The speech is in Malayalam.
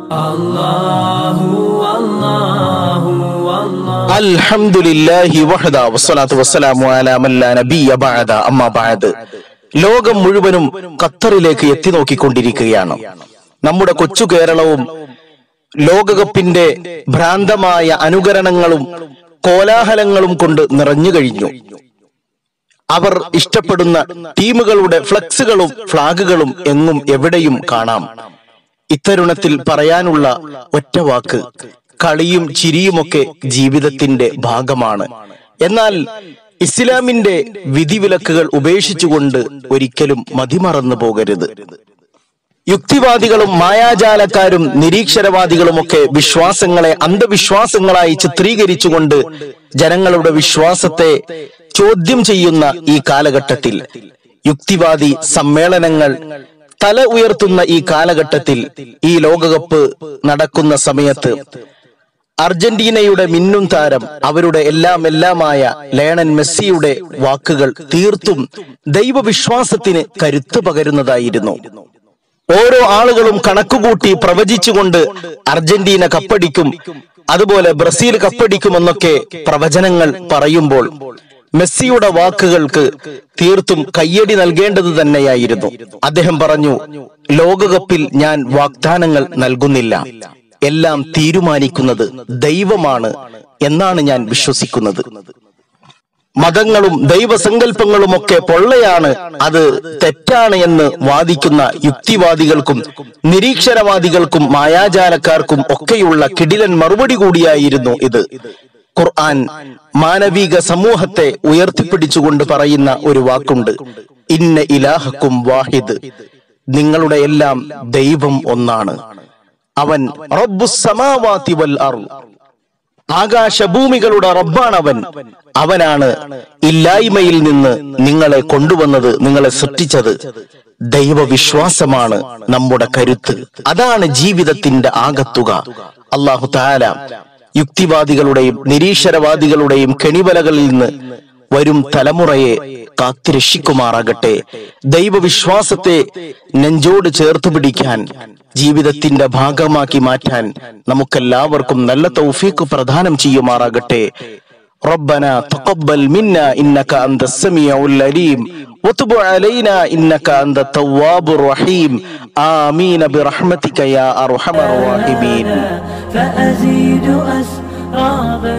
അൽഹംദുലില്ലാഹി വഹദ വസ്സലാത്തു വസ്സലാമു അലാ മൻ ലാ നബിയ ബഅദ അമ്മാ ബഅദ്. ലോകം മുഴുവനും ഖത്തറിലേക്ക് എത്തി നോക്കിക്കൊണ്ടിരിക്കുകയാണ്. നമ്മുടെ കൊച്ചു കേരളവും ലോകകപ്പിന്റെ ഭ്രാന്തമായ അനുകരണങ്ങളും കോലാഹലങ്ങളും കൊണ്ട് നിറഞ്ഞു കഴിഞ്ഞു. അവർ ഇഷ്ടപ്പെടുന്ന ടീമുകളുടെ ഫ്ലക്സുകളും ഫ്ലാഗുകളും എങ്ങും എവിടെയും കാണാം. ഇത്തരുണത്തിൽ പറയാനുള്ള ഒറ്റ വാക്ക്, കളിയും ചിരിയുമൊക്കെ ജീവിതത്തിന്റെ ഭാഗമാണ്. എന്നാൽ ഇസ്ലാമിന്റെ വിധിവിലക്കുകൾ ഉപേക്ഷിച്ചുകൊണ്ട് ഒരിക്കലും മതിമറന്നു പോകരുത്. യുക്തിവാദികളും മായാജാലക്കാരും നിരീക്ഷരവാദികളുമൊക്കെ വിശ്വാസങ്ങളെ അന്ധവിശ്വാസങ്ങളായി ചിത്രീകരിച്ചുകൊണ്ട് ജനങ്ങളുടെ വിശ്വാസത്തെ ചോദ്യം ചെയ്യുന്ന ഈ കാലഘട്ടത്തിൽ, യുക്തിവാദി സമ്മേളനങ്ങൾ തല ഉയർത്തുന്ന ഈ കാലഘട്ടത്തിൽ, ഈ ലോകകപ്പ് നടക്കുന്ന സമയത്ത് അർജന്റീനയുടെ മിന്നും താരം, അവരുടെ എല്ലാമായ ലയണൽ മെസ്സിയുടെ വാക്കുകൾ തീർത്തും ദൈവവിശ്വാസത്തിന് കരുത്ത് പകരുന്നതായിരുന്നു. ഓരോ ആളുകളും കണക്കുകൂട്ടി പ്രവചിച്ചുകൊണ്ട് അർജന്റീന കപ്പടിക്കും, അതുപോലെ ബ്രസീൽ കപ്പടിക്കുമെന്നൊക്കെ പ്രവചനങ്ങൾ പറയുമ്പോൾ മെസ്സിയുടെ വാക്കുകൾക്ക് തീർത്തും കയ്യടി നൽകേണ്ടത് തന്നെയായിരുന്നു. അദ്ദേഹം പറഞ്ഞു, ലോകകപ്പിൽ ഞാൻ വാഗ്ദാനങ്ങൾ നൽകുന്നില്ല, എല്ലാം തീരുമാനിക്കുന്നത് ദൈവമാണ് എന്നാണ് ഞാൻ വിശ്വസിക്കുന്നത്. മതങ്ങളും ദൈവസങ്കല്പങ്ങളുമൊക്കെ പൊള്ളയാണ്, അത് തെറ്റാണ് എന്ന് വാദിക്കുന്ന യുക്തിവാദികൾക്കും നിരീക്ഷരവാദികൾക്കും മായാജാലക്കാർക്കും ഒക്കെയുള്ള കിടിലൻ മറുപടി കൂടിയായിരുന്നു ഇത്. ഖുർആൻ മാനവിക സമൂഹത്തെ ഉയർത്തിപ്പിടിച്ചുകൊണ്ട് പറയുന്ന ഒരു വാക്കുണ്ട്, ഇന്ന ഇലാഹക്കും വാഹിദ്, നിങ്ങളുടെ എല്ലാം ദൈവം ഒന്നാണ്. അവൻ റബ്ബുസ് സമാവാതി വൽ അർള്, ആകാശഭൂമികളുടെ റബ്ബാണവൻ. അവനാണ് ഇല്ലായ്മയിൽ നിന്ന് നിങ്ങളെ കൊണ്ടുവന്നത്, നിങ്ങളെ സൃഷ്ടിച്ചത്. ദൈവവിശ്വാസമാണ് നമ്മുടെ കരുത്ത്, അതാണ് ജീവിതത്തിന്റെ ആകത്തുക. അല്ലാഹു തആല യുക്തിവാദികളുടെയും നിരീശ്വരവാദികളുടെയും കെണിവലകളിൽ നിന്ന് വരും തലമുറയെ കാത്തുരക്ഷിക്കുമാറാകട്ടെ. ദൈവവിശ്വാസത്തെ നെഞ്ചോട് ചേർത്ത് പിടിക്കാൻ, ജീവിതത്തിന്റെ ഭാഗമാക്കി മാറ്റാൻ നമുക്കെല്ലാവർക്കും നല്ല തൗഫീഖ് പ്രദാനം ചെയ്യുമാറാകട്ടെ. ربنا تقبل منا إنك أنت السميع العليم وتب علينا إنك أنت التواب الرحيم آمين برحمتك يا أرحم الراحمين.